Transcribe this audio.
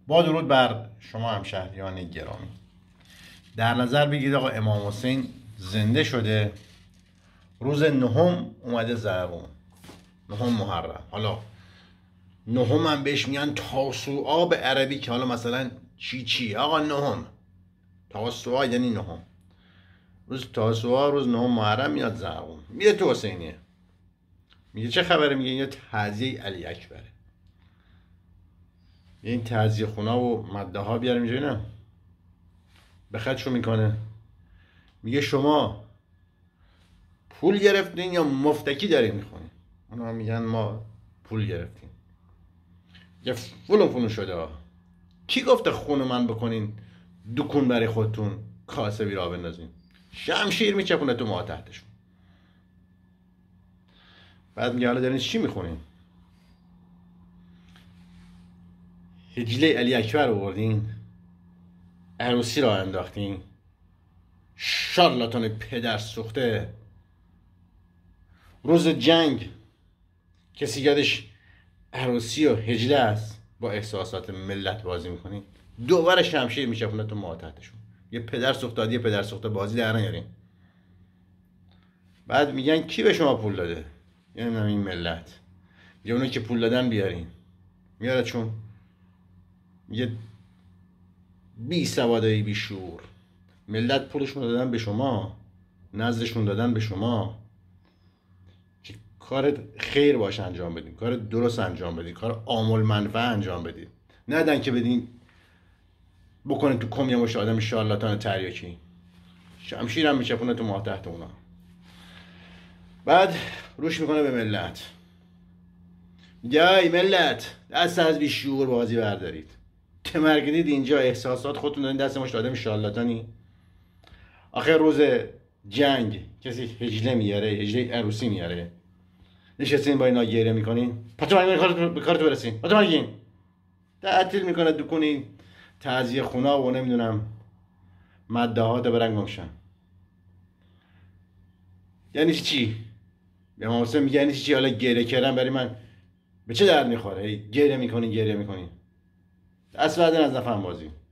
با درود بر شما همشهریان گرامی، در نظر بگیرید آقا امام حسین زنده شده، روز نهم اومده زرقوم، نهم محرم. حالا نهم هم بهش میگن تاسوعا به عربی، که حالا مثلا چی آقا نهم تاسوعا یعنی نهم، روز تاسوعا روز نهم محرم میاد زرقوم، میره تو حسینیه، میگه چه خبره؟ میگه یه تعزیه علی اکبره، این تعزیه خونا و مده ها بیاریم اینجا. نه به خدشو میکنه، میگه شما پول گرفتین یا مفتکی داریم میخونین؟ اونا میگن ما پول گرفتیم. یه فلون شده. کی گفته خونو من بکنین دکون برای خودتون کاسبی را بندازین؟ شمشیر میچپونه تو ما تحتشون. بعد میگه حالا دارین چی میخونین؟ هجله علی اکبر آوردین، عروسی را انداختین، شارلاتان پدر سوخته. روز جنگ کسی یادش عروسی و هجله است، با احساسات ملت بازی میکنین، دوباره شمشیر میچپونه تو ما تحتشون. یه پدر سوخته یه پدر سوخته بازی در نیارین. بعد میگن کی به شما پول داده؟ یعنی این ملت، یا اونایی که پول دادن بیارین. میاره چون یه بی سوادایی بی شعور. ملت پولشون دادن به شما، نزدشون دادن به شما که کار خیر باشه انجام بدین، کار درست انجام بدین، کار عامل منفعه انجام بدین. ندن که بدین بکنین تو کم یه مشت آدم شارلاتان تریاکی، شمشیر هم میچپونه تو ما تحت اونا. بعد روش میکنه به ملت، میگه ای ملت دست از بی شعور بازی بردارید. تمرگیدید اینجا احساسات خودتون دارین دست مشت آدم شارلاتانی. آخر روز جنگ کسی هجله میاره، هجله عروسی میاره، نشستین با اینا گریه میکنین. پاتو مرگین به کارتو برسین، پاتو مرگین تعطیل میکنه دکونین تعزیه خونا و نمیدونم مده ها ده برنگ ممشن. یعنی چی؟ به امام حسین میگه یعنی چی؟ حالا گریه کردن برای من به چه درد میخوره؟ گریه میکنین دست بعدن از نفهم بازی.